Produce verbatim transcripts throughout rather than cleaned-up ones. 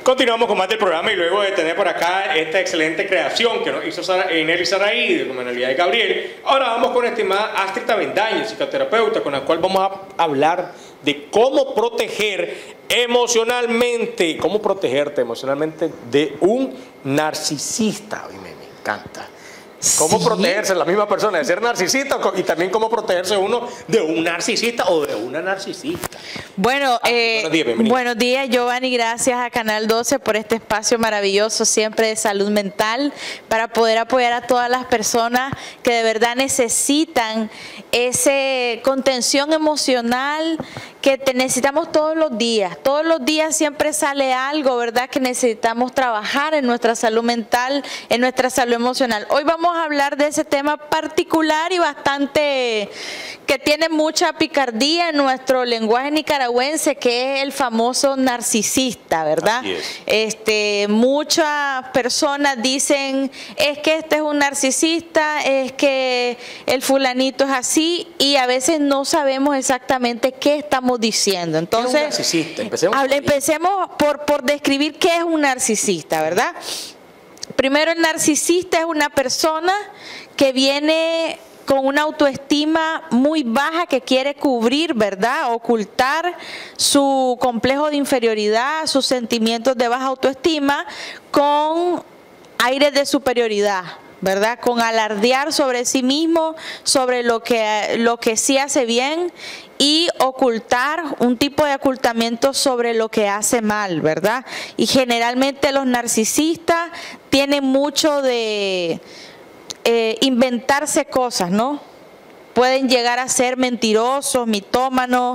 Continuamos con más del programa y luego de tener por acá esta excelente creación que nos hizo Nelly Saraí de Comunalidad de Gabriel, ahora vamos con la estimada Astrid Avendaño, psicoterapeuta, con la cual vamos a hablar de cómo proteger emocionalmente, cómo protegerte emocionalmente de un narcisista. Ay, me, me encanta. Cómo sí. protegerse la misma persona de ser narcisista y también cómo protegerse uno de un narcisista o de una narcisista. Bueno, ah, eh, buenos días, buenos días, Giovanni, gracias a Canal doce por este espacio maravilloso siempre de salud mental para poder apoyar a todas las personas que de verdad necesitan ese contención emocional que te necesitamos todos los días. Todos los días siempre sale algo, ¿verdad? Que necesitamos trabajar en nuestra salud mental, en nuestra salud emocional. Hoy vamos a hablar de ese tema particular y bastante que tiene mucha picardía en nuestro lenguaje nicaragüense, que es el famoso narcisista, ¿verdad? Este, muchas personas dicen, es que este es un narcisista, es que el fulanito es así, y a veces no sabemos exactamente qué estamos diciendo. Entonces, ¿qué es un narcisista? Empecemos, hable, empecemos por, por describir qué es un narcisista, ¿verdad? Primero, el narcisista es una persona que viene con una autoestima muy baja, que quiere cubrir, ¿verdad?, ocultar su complejo de inferioridad, sus sentimientos de baja autoestima, con aires de superioridad, ¿verdad?, con alardear sobre sí mismo, sobre lo que, lo que sí hace bien, y ocultar, un tipo de ocultamiento sobre lo que hace mal, ¿verdad? Y generalmente los narcisistas tienen mucho de eh, inventarse cosas, ¿no? Pueden llegar a ser mentirosos, mitómanos,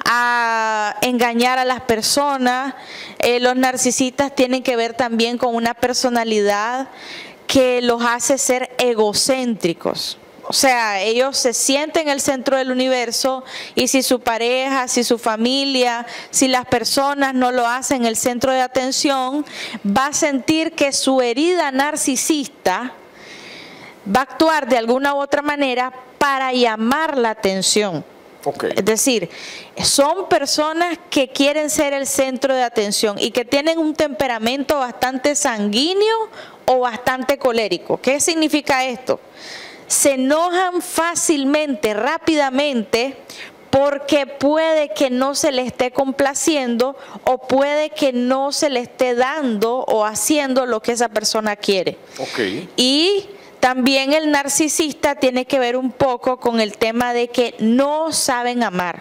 a engañar a las personas. Eh, los narcisistas tienen que ver también con una personalidad que los hace ser egocéntricos. O sea, ellos se sienten el centro del universo, y si su pareja, si su familia, si las personas no lo hacen el centro de atención, va a sentir que su herida narcisista va a actuar de alguna u otra manera para llamar la atención. Okay. Es decir, son personas que quieren ser el centro de atención y que tienen un temperamento bastante sanguíneo o bastante colérico. ¿Qué significa esto? Se enojan fácilmente, rápidamente, porque puede que no se le esté complaciendo o puede que no se le esté dando o haciendo lo que esa persona quiere. Okay. Y también el narcisista tiene que ver un poco con el tema de que no saben amar.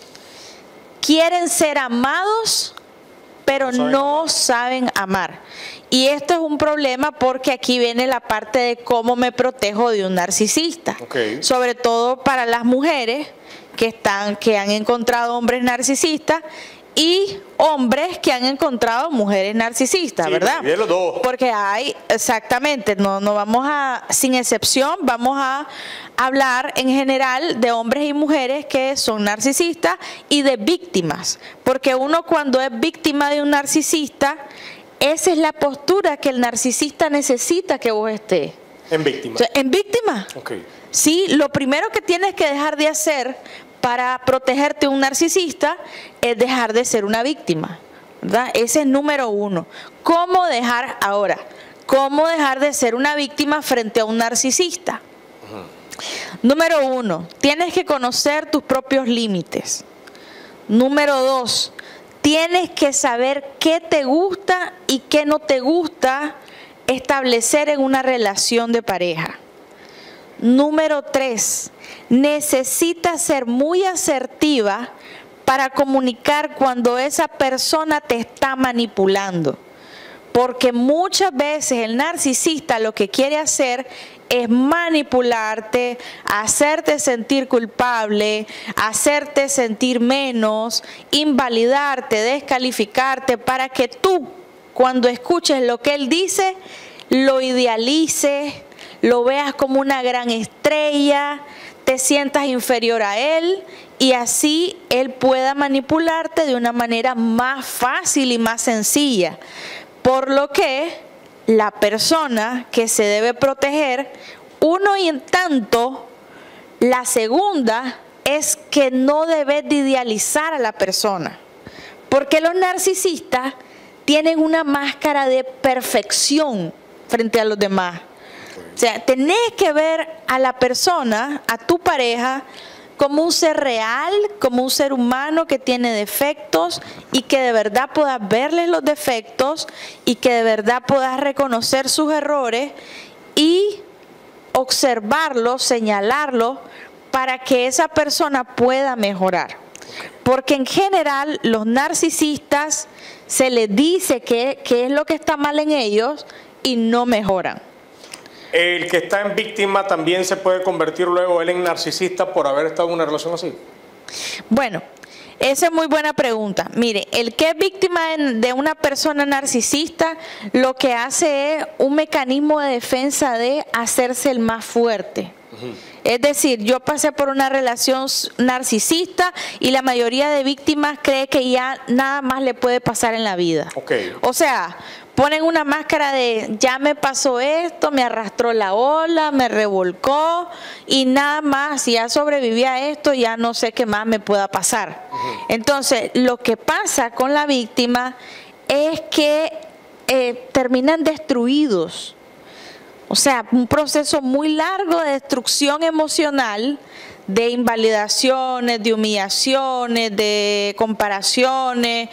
Quieren ser amados, pero no saben, no saben amar. Y esto es un problema porque aquí viene la parte de cómo me protejo de un narcisista. Okay. Sobre todo para las mujeres que, están, que han encontrado hombres narcisistas y hombres que han encontrado mujeres narcisistas, sí, ¿verdad? Bien los dos. Porque hay, exactamente, no, no vamos a, sin excepción, vamos a hablar en general de hombres y mujeres que son narcisistas y de víctimas. Porque uno, cuando es víctima de un narcisista, esa es la postura que el narcisista necesita que vos estés. En víctima. O sea, en víctima. Okay. Sí, lo primero que tienes que dejar de hacer para protegerte de un narcisista es dejar de ser una víctima, ¿verdad? Ese es número uno. ¿Cómo dejar ahora? ¿Cómo dejar de ser una víctima frente a un narcisista? Uh-huh. Número uno, tienes que conocer tus propios límites. Número dos, tienes que saber qué te gusta y qué no te gusta establecer en una relación de pareja. Número tres, necesitas ser muy asertiva para comunicar cuando esa persona te está manipulando. Porque muchas veces el narcisista lo que quiere hacer es manipularte, hacerte sentir culpable, hacerte sentir menos, invalidarte, descalificarte, para que tú, cuando escuches lo que él dice, lo idealices, lo veas como una gran estrella, te sientas inferior a él, y así él pueda manipularte de una manera más fácil y más sencilla. Por lo que la persona que se debe proteger, uno y en tanto, la segunda es que no debes de idealizar a la persona. Porque los narcisistas tienen una máscara de perfección frente a los demás. O sea, tenés que ver a la persona, a tu pareja, como un ser real, como un ser humano que tiene defectos y que de verdad puedas verles los defectos y que de verdad puedas reconocer sus errores y observarlos, señalarlos para que esa persona pueda mejorar. Porque en general los narcisistas se les dice que, que es lo que está mal en ellos y no mejoran. ¿El que está en víctima también se puede convertir luego él en narcisista por haber estado en una relación así? Bueno, esa es muy buena pregunta. Mire, el que es víctima de una persona narcisista lo que hace es un mecanismo de defensa de hacerse el más fuerte. Uh-huh. Es decir, yo pasé por una relación narcisista y la mayoría de víctimas cree que ya nada más le puede pasar en la vida. Okay. O sea, ponen una máscara de ya me pasó esto, me arrastró la ola, me revolcó y nada más, si ya sobreviví a esto, ya no sé qué más me pueda pasar. Uh-huh. Entonces, lo que pasa con la víctima es que eh, terminan destruidos. O sea, un proceso muy largo de destrucción emocional, de invalidaciones, de humillaciones, de comparaciones,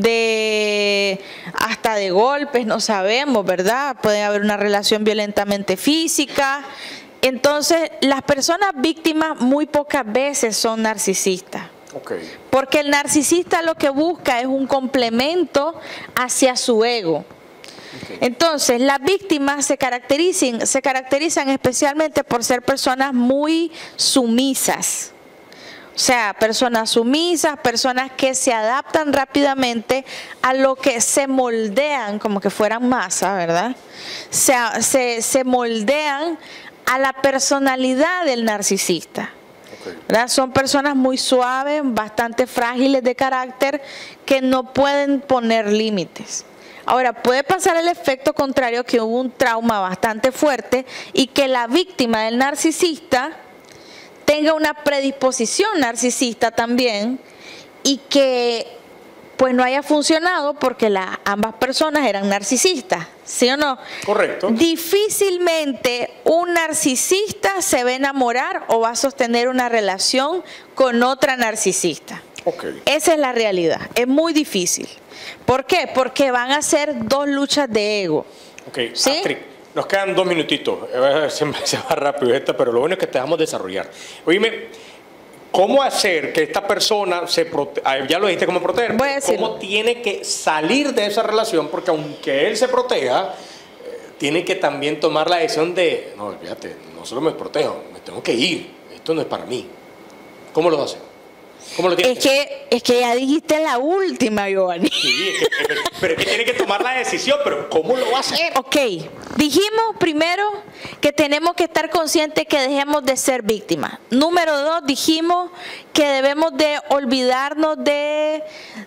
de hasta de golpes, no sabemos, ¿verdad? Puede haber una relación violentamente física. Entonces, las personas víctimas muy pocas veces son narcisistas. Okay. Porque el narcisista lo que busca es un complemento hacia su ego. Okay. Entonces, las víctimas se caracterizan, se caracterizan especialmente por ser personas muy sumisas. O sea, personas sumisas, personas que se adaptan rápidamente a lo que se moldean, como que fueran masa, ¿verdad? Se, se, se moldean a la personalidad del narcisista. ¿Verdad? Son personas muy suaves, bastante frágiles de carácter, que no pueden poner límites. Ahora, puede pasar el efecto contrario, que hubo un trauma bastante fuerte y que la víctima del narcisista tenga una predisposición narcisista también y que pues no haya funcionado porque la, ambas personas eran narcisistas, ¿sí o no? Correcto. Difícilmente un narcisista se va a enamorar o va a sostener una relación con otra narcisista. Okay. Esa es la realidad, es muy difícil. ¿Por qué? Porque van a ser dos luchas de ego. Ok, ¿sí? Astrid, nos quedan dos minutitos, se va rápido esta, pero lo bueno es que te dejamos desarrollar. Oíme, ¿cómo hacer que esta persona se proteja? Ya lo dijiste, ¿cómo proteger? Voy a decirlo. ¿Cómo tiene que salir de esa relación? Porque aunque él se proteja, eh, tiene que también tomar la decisión de, no, olvídate, no solo me protejo, me tengo que ir, esto no es para mí. ¿Cómo lo hace? ¿Cómo lo tiene es que, es que ya dijiste la última, Giovanni. Sí, es que, pero, pero es que tiene que tomar la decisión, pero ¿cómo lo va a hacer? Ok, dijimos primero que tenemos que estar conscientes que dejemos de ser víctimas. Número dos, dijimos que debemos de olvidarnos de,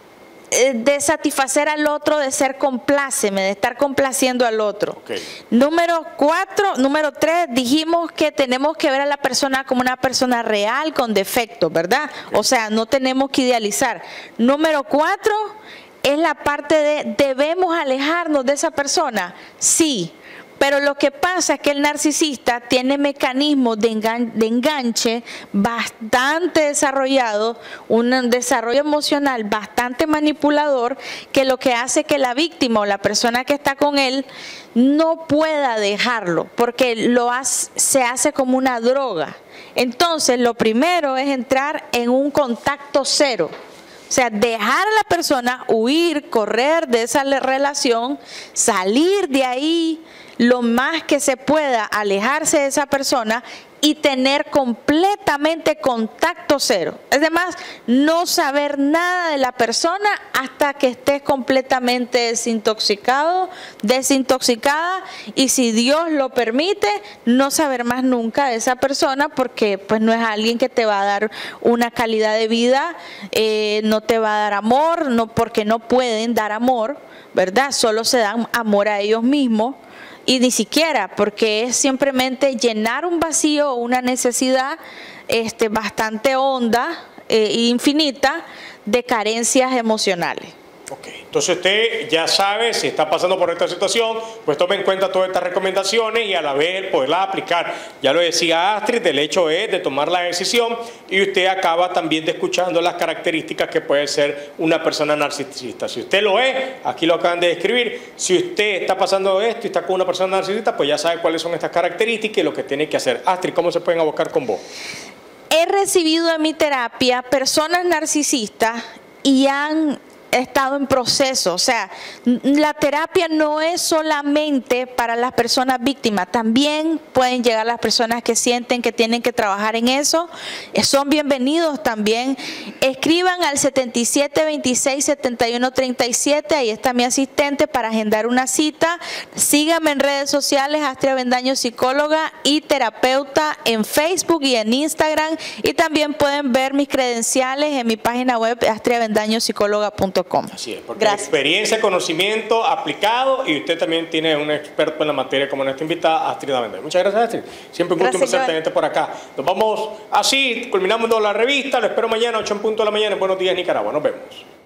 de satisfacer al otro, de ser compláceme, de estar complaciendo al otro. Okay. Número cuatro, número tres, dijimos que tenemos que ver a la persona como una persona real con defectos, ¿verdad? Okay. O sea, no tenemos que idealizar. Número cuatro es la parte de debemos alejarnos de esa persona. Sí. Pero lo que pasa es que el narcisista tiene mecanismos de, engan de enganche bastante desarrollados, un desarrollo emocional bastante manipulador, que lo que hace que la víctima o la persona que está con él no pueda dejarlo, porque lo hace, se hace como una droga. Entonces, lo primero es entrar en un contacto cero. O sea, dejar a la persona huir, correr de esa relación, salir de ahí lo más que se pueda, alejarse de esa persona y tener completamente contacto cero. Además, no saber nada de la persona hasta que estés completamente desintoxicado, desintoxicada, y si Dios lo permite, no saber más nunca de esa persona, porque pues no es alguien que te va a dar una calidad de vida, eh, no te va a dar amor, no, porque no pueden dar amor, ¿verdad? Solo se dan amor a ellos mismos. Y ni siquiera, porque es simplemente llenar un vacío o una necesidad este, bastante honda e eh, infinita de carencias emocionales. Ok, entonces usted ya sabe, si está pasando por esta situación, pues tome en cuenta todas estas recomendaciones y a la vez poderlas aplicar. Ya lo decía Astrid, el hecho es de tomar la decisión y usted acaba también de escuchando las características que puede ser una persona narcisista. Si usted lo es, aquí lo acaban de describir. Si usted está pasando esto y está con una persona narcisista, pues ya sabe cuáles son estas características y lo que tiene que hacer. Astrid, ¿cómo se pueden abocar con vos? He recibido en mi terapia personas narcisistas y han estado en proceso. O sea, la terapia no es solamente para las personas víctimas, también pueden llegar las personas que sienten que tienen que trabajar en eso, son bienvenidos también. Escriban al setenta y siete veintiséis setenta y uno treinta y siete, ahí está mi asistente para agendar una cita. Síganme en redes sociales, Astrid Avendaño, psicóloga y terapeuta, en Facebook y en Instagram, y también pueden ver mis credenciales en mi página web astrid avendaño psicóloga punto com. Así es, porque Gracias. Experiencia, conocimiento aplicado, y usted también tiene un experto en la materia como nuestra invitada, Astrid Avendaño. Muchas gracias, Astrid. Siempre un gusto, un placer tenerte por acá. Nos vamos así, culminamos la revista, lo espero mañana, ocho en punto de la mañana, en Buenos Días Nicaragua. Nos vemos.